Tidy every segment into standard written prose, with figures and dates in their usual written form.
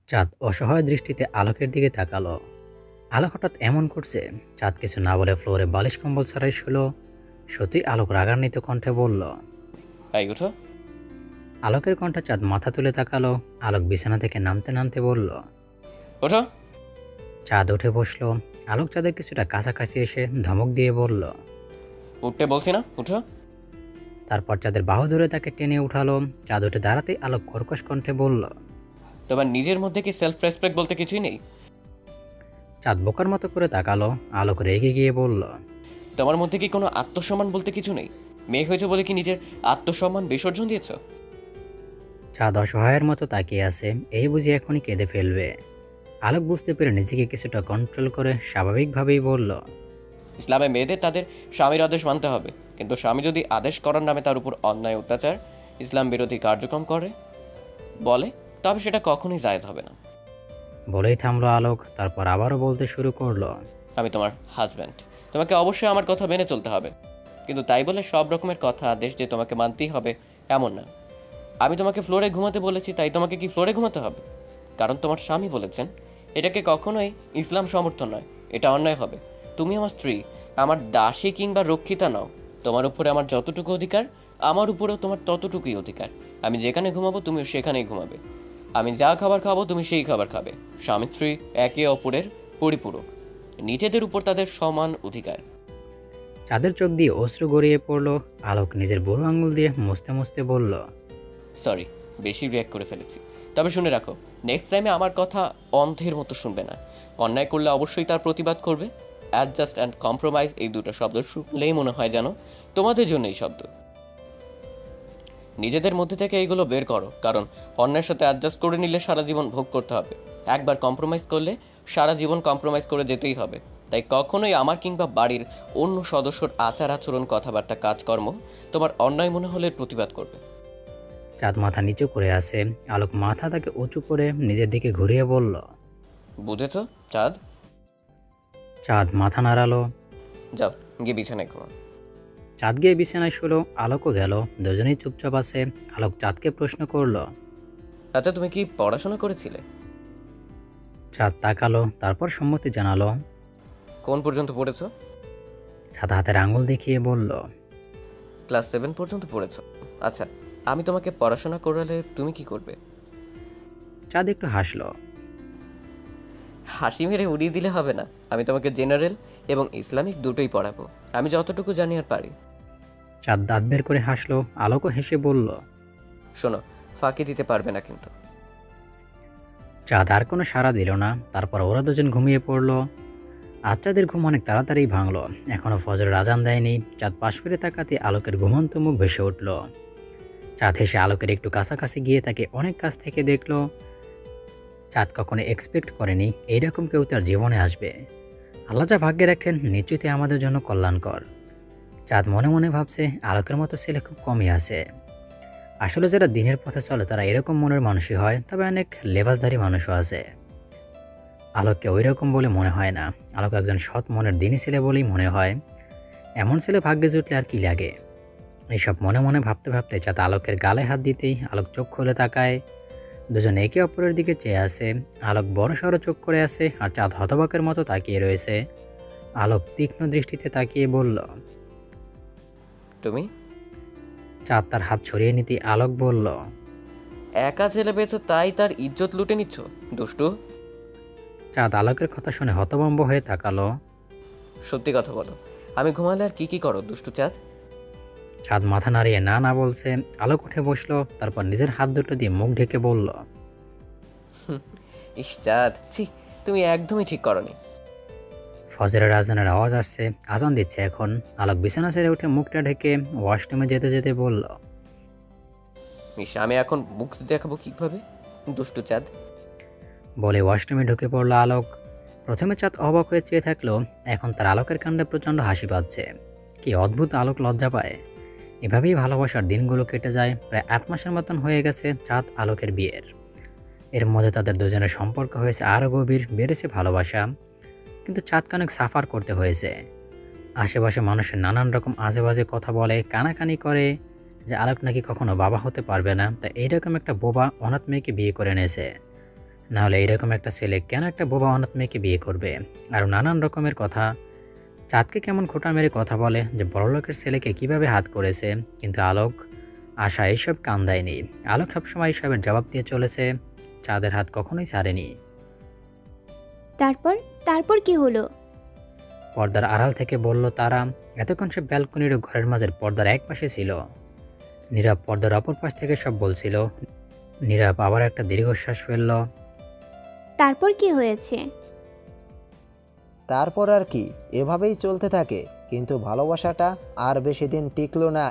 চাঁদ অসহায় দৃষ্টিতে আলোকের দিকে তাকালো। আলোক হঠাৎ এমন করছে, চাঁদ কিছু না বলে ফ্লোরে বালিশ কম্বল ছাড়াই শুলো। সত্যি আলোক রাগান্বিত কণ্ঠে বলল। এই উঠো। আলোকের কণ্ঠে চাঁদ মাথা তুলে তাকালো। আলোক বিছানা থেকে নামতে নামতে বলল। ওঠো। চাঁদ উঠে বসলো। আলোক চাঁদের কিছুটা কাছাকাছি এসে ধমক দিয়ে বলল। উঠতে বলছি না, উঠো। তারপর চাঁদের বাহু ধরে তাকে টেনে উঠালো। চাঁদ উঠে দাঁড়াতেই আলোক কর্কশ কণ্ঠে বলল। তোমার নিজের মধ্যে কি সেলফ রেসপেক্ট বলতে কিছুই নেই? চাঁদ বোকার মতো করে তাকালো। আলোক রেগে গিয়ে বলল। তোমার মধ্যে কি কোনো আত্মসম্মান বলতে কিছু নেই? মেয়ে হয়েছে বলে কি নিজের আত্মসম্মান বিসর্জন দিয়েছ? চাঁদ অসহায়ের মতো তাকিয়ে আছে, এই বুঝি এখনই কেঁদে ফেলবে। আলোক বুঝতে পেরে নিজেকে কিছুটা কন্ট্রোল করে স্বাভাবিকভাবেই বলল। ইসলামে মেয়েদের তাদের স্বামীর আদেশ মানতে হবে, কিন্তু স্বামী যদি আদেশ করার নামে তার উপর অন্যায় অত্যাচার ইসলাম বিরোধী কার্যক্রম করে বলে, তবে সেটা কখনোই জায়েজ হবে না। বলেই থামলো আলোক। তারপর আবারও বলতে শুরু করলো। আমি তোমার হাজব্যান্ড, তোমাকে অবশ্যই আমার কথা মেনে চলতে হবে, কিন্তু তাই বলে সব রকমের কথা আদেশ যে তোমাকে মানতেই হবে এমন না। আমি তোমাকে ফ্লোরে ঘুমাতে বলেছি, তাই তোমাকে কি ফ্লোরে ঘুমাতে হবে? কারণ তোমার স্বামী বলেছেন। এটাকে কখনোই ইসলাম সমর্থন নয়, এটা অন্যায় হবে। তুমি আমার স্ত্রী, আমার দাসী কিংবা রক্ষিতা নাও। তোমার উপরে আমার যতটুকু অধিকার, আমার উপরেও তোমার ততটুকুই অধিকার। আমি যেখানে ঘুমাবো তুমিও সেখানেই ঘুমাবে। আমি যা খাবার খাবো তুমি সেই খাবার খাবে। স্বামী স্ত্রী একে অপরের পরিপূরক, নিজেদের উপর তাদের সমান অধিকার। চাঁদের চোখ দিয়ে অশ্রু গড়িয়ে পড়ল। আলোক নিজের বুড়ো আঙুল দিয়ে মুছতে মুছতে বলল। সরি, বেশি রিয়াক্ট করে ফেলেছি। তবে শুনে রাখো, নেক্সট টাইমে আমার কথা অন্ধের মতো শুনবে না। অন্যায় করলে অবশ্যই তার প্রতিবাদ করবে। অ্যাডজাস্ট অ্যান্ড কম্প্রোমাইজ এই দুটো শব্দ শুনলেই মনে হয় যেন তোমাদের জন্য এই শব্দ। নিজেদের মধ্যে থেকে এইগুলো বের করো, কারণ অন্যের সাথে অ্যাডজাস্ট করে নিলে সারা জীবন ভোগ করতে হবে। একবার কম্প্রোমাইজ করলে সারা জীবন কম্প্রোমাইজ করে যেতেই হবে। তাই কখনোই আমার কিংবা বাড়ির অন্য সদস্যর আচার আচরণ, কথাবার্তা, কাজকর্ম তোমার অন্যায় মনে হলে প্রতিবাদ করবে। চাঁদ মাথা নিচু করে আছে। আলোক মাথা তাকে উঁচু করে নিজের দিকে ঘুরিয়ে বলল। বুঝেছ চাঁদ? চাঁদ মাথা নাড়ালো। যাও গিয়ে বিছানায় ঘুমাও। চাঁদ গিয়ে বিছানায় শুলো। আলোকও গেল। দুজনেই চুপচাপ আছে। আলোক চাঁদকে প্রশ্ন করলো। আচ্ছা, তুমি কি পড়াশোনা করেছিলে? চাঁদ তাকালো, তারপর সম্মতি জানালো। কোন পর্যন্ত পড়েছো? চাঁদ হাতের আঙুল দেখিয়ে বলল। ক্লাস 7 পর্যন্ত পড়েছো। আচ্ছা, আমি তোমাকে পড়াশোনা করালে তুমি কি করবে? চাঁদ একটু হাসলো। হাসি মেরে উড়িয়ে দিলে হবে না। আমি তোমাকে জেনারেল এবং ইসলামিক দুটোই পড়াবো, আমি যতটুকু জানি আর পারি। চাঁদ দাঁত বের করে হাসলো। আলোকও হেসে বলল। শোনো, ফাঁকি দিতে পারবে না কিন্তু। চাঁদ আর কোনো সাড়া দিল না। তারপর ওরা দুজন ঘুমিয়ে পড়ল। আজ চাঁদের ঘুম অনেক তাড়াতাড়ি ভাঙল। এখনো ফজরের আজান দেয়নি। চাঁদ পাশ ফিরে তাকাতে আলোকের ঘুমন্ত মুখ ভেসে উঠল। চাঁদ হেসে আলোকের একটু কাছাকাছি গিয়ে তাকে অনেক কাছ থেকে দেখলো। চাঁদ কখনো এক্সপেক্ট করেনি এইরকম কেউ তার জীবনে আসবে। আল্লাহ যা ভাগ্যে রাখেন নিশ্চয়ই আমাদের জন্য কল্যাণকর। চাঁদ মনে মনে ভাবছে, আলোকের মতো ছেলে খুব কমই আছে। আসলে যারা দিনের পথে চলে তারা এরকম মনের মানুষই হয়, তবে অনেক লেবাসধারী মানুষও আছে। আলোককে ওই রকম বলে মনে হয় না। আলোক একজন সৎ মনের দিনী ছেলে বলেই মনে হয়। এমন ছেলে ভাগ্যে জুটলে আর কি লাগে। এইসব মনে মনে ভাবতে ভাবতে চাঁদ আলোকের গালে হাত দিতেই আলোক চোখ খুলে তাকায়। দুজন একে অপরের দিকে চেয়ে আছে। আলোক বড় সড়ো চোখ করে আছে আর চাঁদ হতবাকের মতো তাকিয়ে রয়েছে। আলোক তীক্ষ্ণ দৃষ্টিতে তাকিয়ে বলল। তুমি চাঁদ তার হাত ছড়িয়ে নিতেই আলোক বলল। একা ছেলে পেয়েছো তাই তার ইজ্জত লুটে নিচ্ছ, দুষ্টু। চাঁদ আলোকের কথা শুনে হতভম্ব হয়ে তাকালো। সত্যি কথা বলো, আমি ঘুমালে আর কি কি করো দুষ্টু চাঁদ? চাঁদ মাথা নাড়িয়ে না না বলছে। আলোক উঠে বসলো। তারপর নিজের হাত দুটো দিয়ে মুখ ঢেকে বলল। ইস চাঁদ, ছি, তুমি একদমই ঠিক করনি। ফজরের আজানের আওয়াজ আসছে। আজান দিচ্ছে এখন। আলোক বিছানা ছেড়ে উঠে মুখটা ঢেকে ওয়াশরুমে যেতে যেতে বলল। ইস, আমি এখন মুখ দেখাবো কিভাবে, দুষ্টু চাঁদ? বলে ওয়াশরুমে ঢুকে পড়ল আলোক। প্রথমে চাঁদ অবাক হয়ে চেয়ে থাকলো। এখন তার আলোকের কাণ্ডে প্রচণ্ড হাসি পাচ্ছে। কি অদ্ভুত আলোক লজ্জা পায়। এভাবেই ভালোবাসার দিনগুলো কেটে যায়। প্রায় 8 মাসের মতন হয়ে গেছে চাঁদ আলোকের বিয়ের। এর মধ্যে তাদের দুজনের সম্পর্ক হয়েছে আরও গভীর, বেড়েছে ভালোবাসা। কিন্তু চাঁদকে অনেক সাফার করতে হয়েছে। আশেপাশে মানুষের নানান রকম আজে বাজে কথা বলে, কানাকানি করে যে আলোক নাকি কখনো বাবা হতে পারবে না, তাই এইরকম একটা বোবা অনাথ মেয়েকে বিয়ে করে এনেছে। নাহলে এইরকম একটা ছেলে কেন একটা বোবা অনাথ মেয়েকে বিয়ে করবে? আরও নানান রকমের কথা। চাঁদকে কেমন খোঁটা মেরে কথা বলে যে বড়লোকের ছেলেকে কিভাবে হাত করেছে, কিন্তু আলোক আশা এইসব কান দেয়নি। আলোক সবসময় এইসবের জবাব দিয়ে চলেছে, চাঁদের হাত কখনোই ছাড়েনি। তারপর তারপর কি হলো? পর্দার আড়াল থেকে বলল তারা। এতক্ষণ সে ব্যালকনির ও ঘরের মাঝের পর্দার এক পাশে ছিল। নীরব পর্দার অপর পাশ থেকে সব বলছিল। নীরব আবার একটা দীর্ঘশ্বাস ফেলল। তারপর কি হয়েছে? তারপর আর কি, এভাবেই চলতে থাকে, কিন্তু ভালোবাসাটা আর বেশি দিন টিকলো না।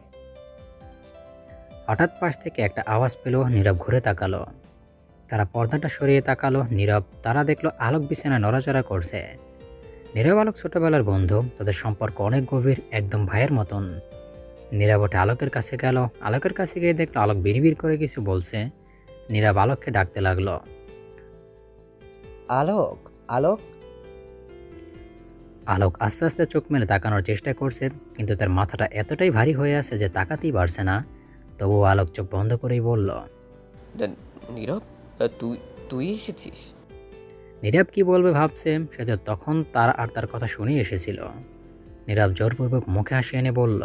হঠাৎ পাশ থেকে একটা আওয়াজ পেল। নীরব ঘুরে তাকালো। তারা পর্দাটা সরিয়ে তাকালো। নীরব তারা দেখলো আলোক বিছানায় নড়াচড়া করছে। নীরব আলোক ছোটবেলার বন্ধু, তাদের সম্পর্ক অনেক গভীর, একদম ভাইয়ের মতন। নীরব ওঠে আলোকের কাছে গেল। আলোকের কাছে গিয়ে দেখলো আলোক বিড়বিড় করে কিছু বলছে। নীরব আলোককে ডাকতে লাগলো। আলোক, আলোক। আলোক আস্তে আস্তে চোখ মেলে তাকানোর চেষ্টা করছে, কিন্তু তার মাথাটা এতটাই ভারী হয়ে আছে যে তাকাতেই পারছে না। তবুও আলোক চোখ বন্ধ করেই বলল, নীরব, তুই তুই এসেছিস? নীরব কি বলবে ভাবছে, সে তো তখন তার কথা শুনেই এসেছিল। নীরব জোরপূর্বক মুখে হাসি এনে বলল,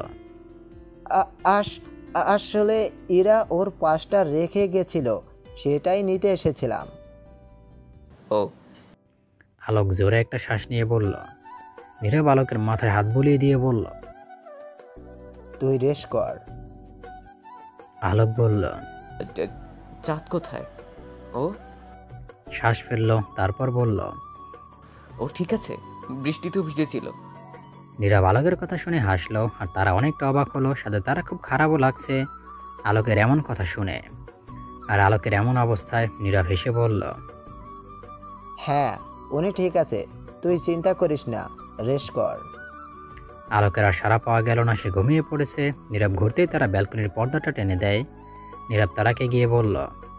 আসলে ইরা ওর পাশটা রেখে গেছিল, সেটাই নিতে এসেছিলাম। ও। আলোক জোরে একটা শ্বাস নিয়ে বলল। নীরব আলোকের মাথায় হাত বুলিয়ে দিয়ে বলল, তুই রেস কর। আলোক বলল, চাঁদ কোথায়? ও শ্বাস ফেলল, তারপর বলল, ও ঠিক আছে, বৃষ্টিতেও ভিজেছিল। নীরব আলোকের কথা শুনে হাসলো, আর তারা অনেকটা অবাক হলো, সাথে তারা খুব খারাপও লাগছে আলোকের এমন কথা শুনে। আর আলোকের এমন অবস্থায় নীরব হেসে বলল, হ্যাঁ, উনি ঠিক আছে, তুই চিন্তা করিস না, রেস কর। আলোকের আর সাড়া পাওয়া গেল না, সে ঘুমিয়ে পড়েছে। নীরব ঘুরতেই তারা ব্যালকনির পর্দাটা টেনে দেয়। নীরব তারাকে গিয়ে বলল,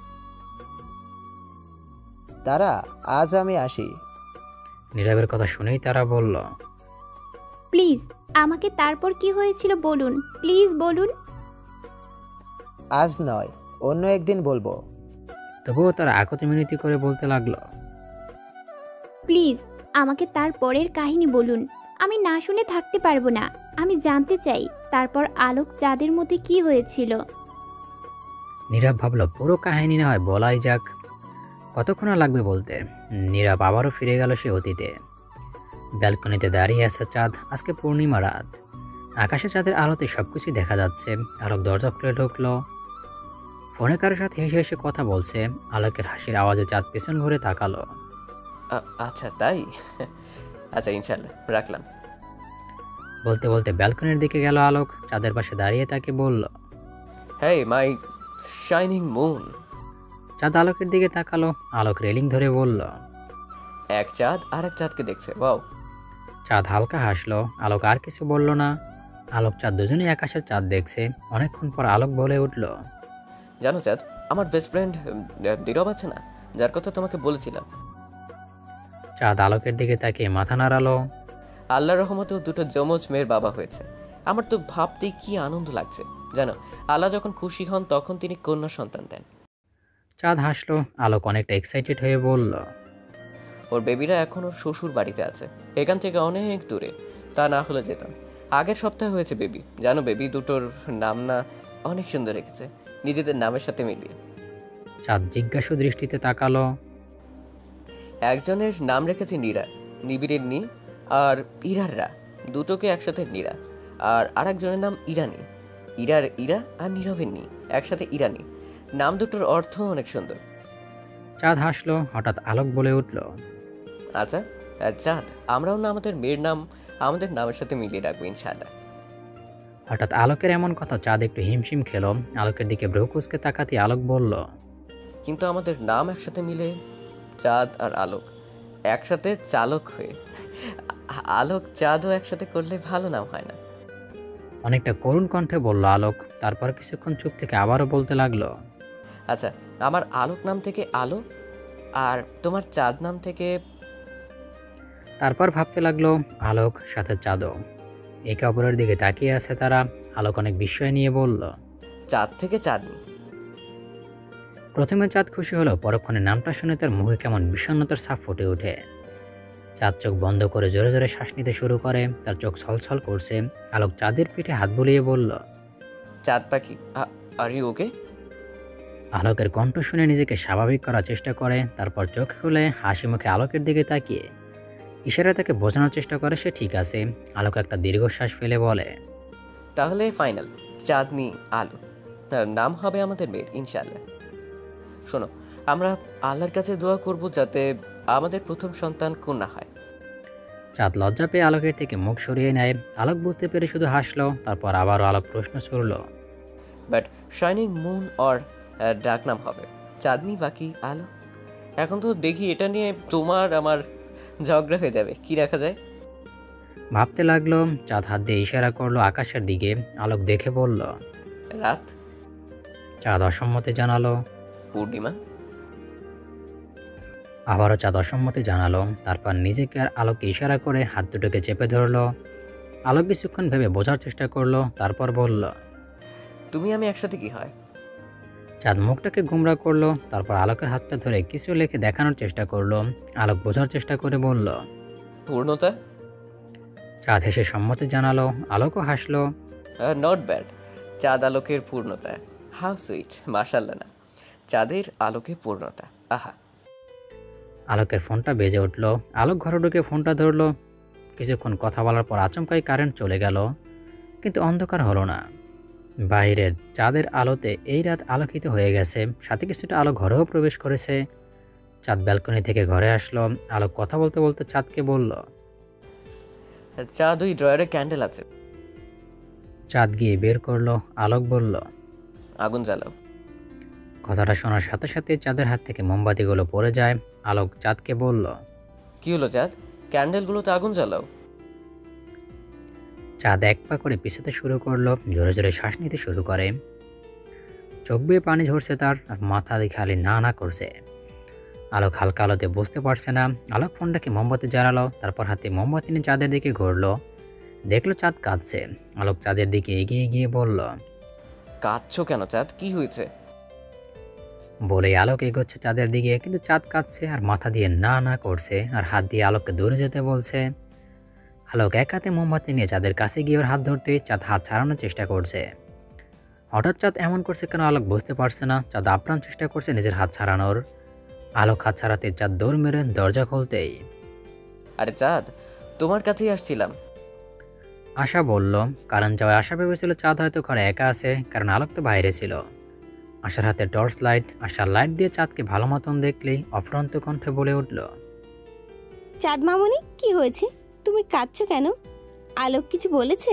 তারা, আজ আমি আসি। নীরবের কথা শুনেই তারা বলল, প্লিজ আমাকে তারপর কি হয়েছিল বলুন, প্লিজ বলুন। আজ নয়, অন্য একদিন বলবো। তবুও তারা আকতি মিনতি করে বলতে লাগলো, প্লিজ আমাকে তারপরের কাহিনী বলুন, আমি না শুনে থাকতে পারবো না, আমি জানতে চাই তারপর আলোক চাঁদের মধ্যে কি হয়েছিল। নীরব ভাবলো পুরো কাহিনী না হয় বলাই যাক, কতক্ষণ আর লাগবে বলতে। নীরব আবারও ফিরে গেল সে অতীতে। ব্যালকনিতে দাঁড়িয়ে আছে চাঁদ। আজকে পূর্ণিমা রাত, আকাশে চাঁদের আলোতে সবকিছুই দেখা যাচ্ছে। আলোক দরজা খুলে ঢুকলো। ফোনে কারোর সাথে হেসে হেসে কথা বলছে। আলোকের হাসির আওয়াজে চাঁদ পেছন ঘুরে তাকালো। আচ্ছা তাই? আচ্ছা, ইনশাল্লাহ, রাখলাম। বলতে বলতে ব্যালকনির দিকে গেল আলোক। চাঁদের পাশে দাঁড়িয়ে তাকে বলল, হেই মাই শাইনিং মুন। চাঁদ আলোকের দিকে তাকালো। আলোক রেলিং ধরে বলল, এক চাঁদ আর এক চাঁদকে দেখছে, ওয়াও। চাঁদ হালকা হাসলো। আলোক আর কিছু বলল না। আলোক চাঁদ দুজনেই আকাশের চাঁদ দেখছে। অনেকক্ষণ পর আলোক বলে উঠল, জানো চাঁদ, আমার বেস্ট ফ্রেন্ড নীরব আছে না, যার কথা তোমাকে বলেছিলাম। চাঁদ আলোকের দিকে তাকিয়ে মাথা নাড়ালো। আল্লাহর রহমতেও দুটো যমজ মেয়ের বাবা হয়েছে। আমার তো ভাবতেই কি আনন্দ লাগছে জানো। আল্লাহ যখন খুশি হন তখন তিনি কন্যা সন্তান দেন। চাঁদ হাসলো। আলোক অনেকটা এক্সাইটেড হয়ে বলল, ওর বেবিরা এখন ওর শ্বশুর বাড়িতে আছে, এখান থেকে অনেক দূরে। তা না হলে যেতাম। আগের সপ্তাহে হয়েছে বেবি, জানো বেবি দুটোর নাম না অনেক সুন্দর রেখেছে, নিজেদের নামের সাথে মিলিয়ে। চাঁদ জিজ্ঞাসু দৃষ্টিতে তাকালো। একজনের নাম রেখেছে নীরা, নিবিড়ের নি, আর ইরাররা, দুটোকে একসাথে নীরা। আর আরেকজনের নাম ইরানি, ইরার ইরা আর নীরবের নি, একসাথে ইরানি। নাম দুটোর অর্থ অনেক সুন্দর। চাঁদ হাসলো। হঠাৎ আলোক বলে উঠল, আচ্ছা চাঁদ, আমরাও না আমাদের মেয়ের নাম আমাদের নামের সাথে মিলিয়ে রাখবো ইনশাআল্লাহ। হঠাৎ আলোকের এমন কথা চাঁদ একটু হিমশিম খেলো। আলোকের দিকে ভ্রু কুঁচকে তাকাতে আলোক বলল, কিন্তু আমাদের নাম একসাথে মিলে, চাঁদ আর আলোক একসাথে চালক হয়ে, আলোক চাঁদও একসাথে করলে ভালো নাম হয় না? অনেকটা করুণ কণ্ঠে বলল আলোক। তারপর কিছুক্ষণ চুপ থেকে আবারও বলতে লাগলো, আচ্ছা, আমার আলোক নাম থেকে আলো, আর তোমার চাঁদ নাম থেকে। তারপর ভাবতে লাগলো আলোক সাথে চাঁদও। একে অপরের দিকে তাকিয়ে আছে তারা। আলোক অনেক বিস্ময় নিয়ে বলল, চাঁদ থেকে চাঁদনি। প্রথমে চাঁদ খুশি হলো, পরক্ষণে নামটা শুনে তার মুখে কেমন বিষণ্ণতার ছাপ ফুটে ওঠে। চাঁদ চোখ বন্ধ করে জোরে জোরে শ্বাস নিতে শুরু করে, তার চোখ ছলছল করছে। আলোক চাঁদের পিঠে হাত বুলিয়ে বলল। চাঁদ পাখি, আর ইউ ওকে? আলোকের কণ্ঠ শুনে নিজেকে স্বাভাবিক করার চেষ্টা করে, তারপর চোখ খুলে হাসি মুখে আলোকের দিকে তাকিয়ে ইশারায় তাকে বোঝানোর চেষ্টা করে সে ঠিক আছে। আলোক একটা দীর্ঘশ্বাস ফেলে বলে, তাহলে ফাইনাল, চাঁদনি আলো। নাম হবে আমাদের মেয়ের, ইনশাল্লাহ। শোনো, আমরা আল্লাহর কাছে দোয়া করব যাতে আমাদের প্রথম সন্তান কন্যা হয়। চাঁদ লজ্জা পেয়ে আলোকের থেকে মুখ সরিয়ে নেয়। আলোক বুঝতে পেরে শুধু হাসলো। তারপর আবারও আলোক প্রশ্ন ছুড়ল। বাট শাইনিং মুন অর ডাক নাম হবে চাঁদনি বাকি আলো? এখন তো দেখি এটা নিয়ে তোমার আমার ঝগড়া হয়ে যাবে, কি রাখা যায়? ভাবতে লাগলো। চাঁদ হাত দিয়ে ইশারা করলো আকাশের দিকে। আলোক দেখে বলল। রাত? চাঁদ অসম্মতি জানালো। পূর্ণিমা? আবারও চাঁদ অসম্মতি জানালো। তারপর নিজেকে আর আলোককে ইশারা করে হাত দুটোকে চেপে ধরলো। আলোক কিছুক্ষণ ভেবে বোঝার চেষ্টা করলো, তারপর বলল। তুমি আমি একসাথে কি হয়? চাঁদ মুখটাকে গুমরা করলো, তারপর আলোকের হাতটা ধরে কিছু লিখে দেখানোর চেষ্টা করলো। আলোক বোঝার চেষ্টা করে বলল। পূর্ণতা? চাঁদ হেসে সম্মতি জানালো। আলোকও হাসলো। Not bad. চাঁদ আলোকের পূর্ণতা, হাউ সুইট, মাশাল্লাহ না, চাঁদের আলোকে পূর্ণতা, আহা। আলোকের ফোনটা বেজে উঠল। আলোক ঘরে ঢুকে ফোনটা ধরলো। কিছুক্ষণ কথা বলার পর আচমকাই কারেন্ট চলে গেল, কিন্তু অন্ধকার হলো না। বাইরের চাঁদের আলোতে এই রাত আলোকিত হয়ে গেছে, সাথে কিছুটা আলো ঘরেও প্রবেশ করেছে। চাঁদ ব্যালকনি থেকে ঘরে আসলো। আলোক কথা বলতে বলতে চাঁদকে বলল। চাঁদ, ওই ড্রয়ারে ক্যান্ডেল আছে, চাঁদ গিয়ে বের করলো। আলোক বলল। আগুন জ্বালাও। কথাটা শোনার সাথে সাথে চাঁদের হাত থেকে মোমবাতিগুলো পড়ে যায়। আলোক চাঁদকে বলল। কি হলো চাঁদ? ক্যান্ডেলগুলোতে আগুন জ্বালাও। চাঁদ এক পা করে পিছাতে শুরু করলো, জোরে জোরে শ্বাস নিতে শুরু করে। চোখ বেয়ে পানি ঝরছে তার, আর মাথা দিয়ে খালি না না করছে। আলোক হালকা আলোতে বুঝতে পারছে না। আলোক ফোনটাকে মোমবাতি জ্বালালো, তারপর হাতে মোমবাতি নিয়ে চাঁদের দিকে ঘুরলো। দেখলো চাঁদ কাঁদছে। আলোক চাঁদের দিকে এগিয়ে গিয়ে বলল। কাঁদছো কেন চাঁদ, কি হয়েছে? বলেই আলোক এগোচ্ছে চাঁদের দিকে, কিন্তু চাঁদ কাঁদছে আর মাথা দিয়ে না না করছে, আর হাত দিয়ে আলোককে দূরে যেতে বলছে। আলোক এক হাতে মোমবাতি নিয়ে চাঁদের কাছে গিয়ে ওর হাত ধরতে চাঁদ হাত ছাড়ানোর চেষ্টা করছে। হঠাৎ চাঁদ এমন করছে কেন আলোক বুঝতে পারছে না। চাঁদ আপ্রাণ চেষ্টা করছে নিজের হাত ছাড়ানোর। আলোক হাত ছাড়াতে চাঁদ দৌড় মেরে দরজা খুলতেই। আরে চাঁদ, তোমার কাছেই আসছিলাম। আশা বলল। কারণ যাওয়ায় আশা ভেবেছিল চাঁদ হয়তো ঘরে একা আছে, কারণ আলোক তো বাইরে ছিল। আশার হাতে টর্চ লাইট। আশার লাইট দিয়ে চাঁদকে ভালো মতন দেখলেই অফুরন্ত কণ্ঠে বলে উঠল। চাঁদ মামুনি, কি হয়েছে? তুমি কাঁদছো কেন? আলোক কিছু বলেছে?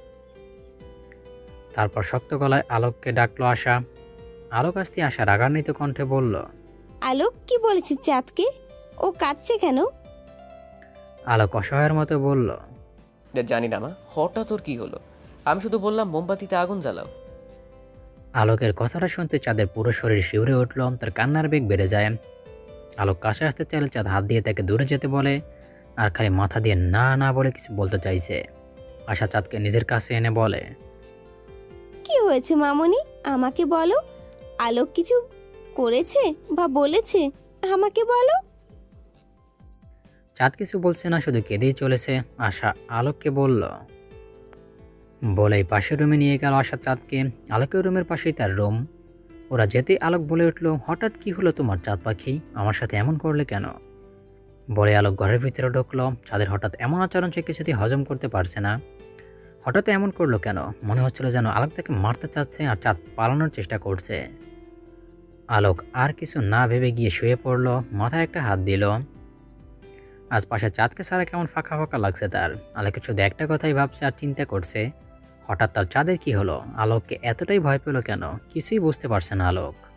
তারপর শক্ত গলায় আলোককে ডাকলো আশা। আলোক আসতে আশা রাগান্বিত কণ্ঠে বলল। আলোক কি বলেছে চাঁদকে? ও কাঁদছে কেন? আলোক অসহায়ের মতো বলল। জানি না মা, হঠাৎ ওর কি হলো? আমি শুধু বললাম মোমবাতিতে আগুন জ্বালাও। আলোকের কথাটা শুনতে চাঁদের পুরো শরীর শিউরে উঠল, তার কান্নার বেগ বেড়ে যায়। আলোক কাছে আসতে চাইলে চাঁদ হাত দিয়ে তাকে দূরে যেতে বলে, আর খালি মাথা দিয়ে না না বলে কিছু বলতে চাইছে। আশা চাঁদকে নিজের কাছে এনে বলে। কি হয়েছে মামুনি, আমাকে বলো। আলোক কিছু করেছে বা বলেছে? আমাকে বলো। চাঁদ কিছু বলছে না, শুধু কেঁদেই চলেছে। আশা আলোককে বলল। বলেই পাশের রুমে নিয়ে গেল আশা চাঁদকে। আলোকের রুমের পাশেই তার রুম। ওরা যেতেই আলোক বলে উঠল, হঠাৎ কি হলো তোমার চাঁদ পাখি? আমার সাথে এমন করলে কেন? বলে আলোক ঘরের ভিতরে ঢুকলো। চাঁদের হঠাৎ এমন আচরণ সে কিছুতেই হজম করতে পারছে না। হঠাৎ এমন করলো কেন? মনে হচ্ছিল যেন আলোক তাকে মারতে চাচ্ছে আর চাঁদ পালানোর চেষ্টা করছে। আলোক আর কিছু না ভেবে গিয়ে শুয়ে পড়লো, মাথায় একটা হাত দিল। আজ পাশে চাঁদকে ছাড়া কেমন ফাঁকা ফাঁকা লাগছে তার। আলোকের শুধু একটা কথাই ভাবছে আর চিন্তা করছে, হঠাৎ তার চাঁদের কি হলো? আলোককে এতটাই ভয় পেল কেন? কিছুই বুঝতে পারছে না আলোক।